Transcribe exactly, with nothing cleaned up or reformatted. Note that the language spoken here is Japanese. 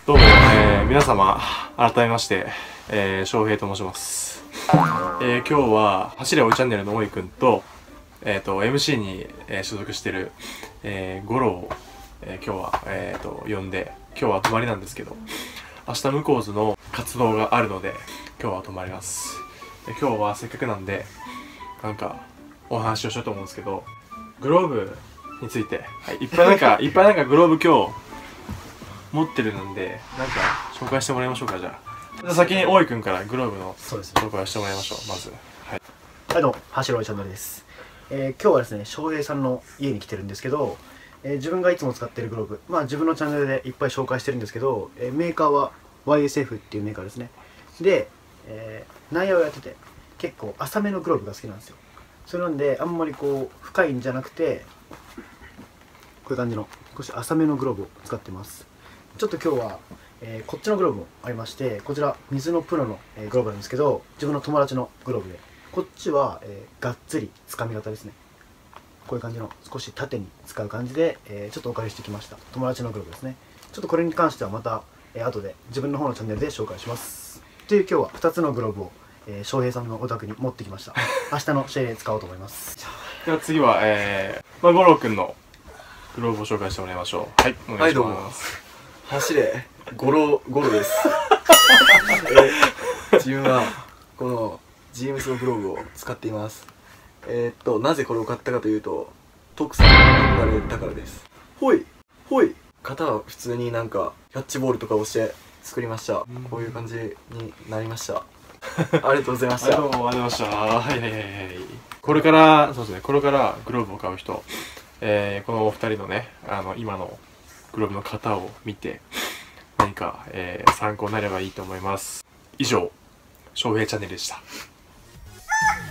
どうも、えー、皆様、改めまして、えー、翔平と申します。えー、今日は、走れおいチャンネルのおいくんと、えっ、ー、と、エムシー に、えー、所属してる、えー、ゴロを、えー、今日は、えっ、ー、と、呼んで、今日は泊まりなんですけど、明日向こう図の活動があるので、今日は泊まります。で今日はせっかくなんで、なんか、お話をしようと思うんですけど、グローブについて、はい、いっぱいなんか、いっぱいなんかグローブ今日、持ってるので、なんか紹介してもらいましょうか。じゃあじゃあ先に大井くんからグローブの紹介をしてもらいましょう。まずはい、 はい、どうも走るおいチャンネルです。えー、今日はですね翔平さんの家に来てるんですけど、えー、自分がいつも使ってるグローブ、まあ自分のチャンネルでいっぱい紹介してるんですけど、えー、メーカーは ワイエスエフ っていうメーカーですね。で、えー、内野をやってて結構浅めのグローブが好きなんですよ。それなんであんまりこう深いんじゃなくて、こういう感じの少し浅めのグローブを使ってます。ちょっと今日は、えー、こっちのグローブもありまして、こちら水のプロの、えー、グローブなんですけど、自分の友達のグローブで、こっちは、えー、がっつりつかみ型ですね。こういう感じの少し縦に使う感じで、えー、ちょっとお借りしてきました。友達のグローブですね。ちょっとこれに関してはまた、えー、後で自分の方のチャンネルで紹介します。という今日はふたつのグローブを、えー、翔平さんのお宅に持ってきました。明日の試合で使おうと思います。 では次は、えーまあ、五郎くんのグローブを紹介してもらいましょう。はい、お願いします。 走れゴロゴロです。え自分はこのジームスのグローブを使っています。えー、っとなぜこれを買ったかというと、徳さんに憧れたからです。ほいほい。型は普通になんかキャッチボールとかをして作りました。こういう感じになりました。ありがとうございました。 どうもありがとうございました。はいはいはいはい。これからそうですね、これからグローブを買う人、えー、このお二人のね、あの今のグローブの型を見て何か、えー、参考になればいいと思います。以上、翔平チャンネルでした。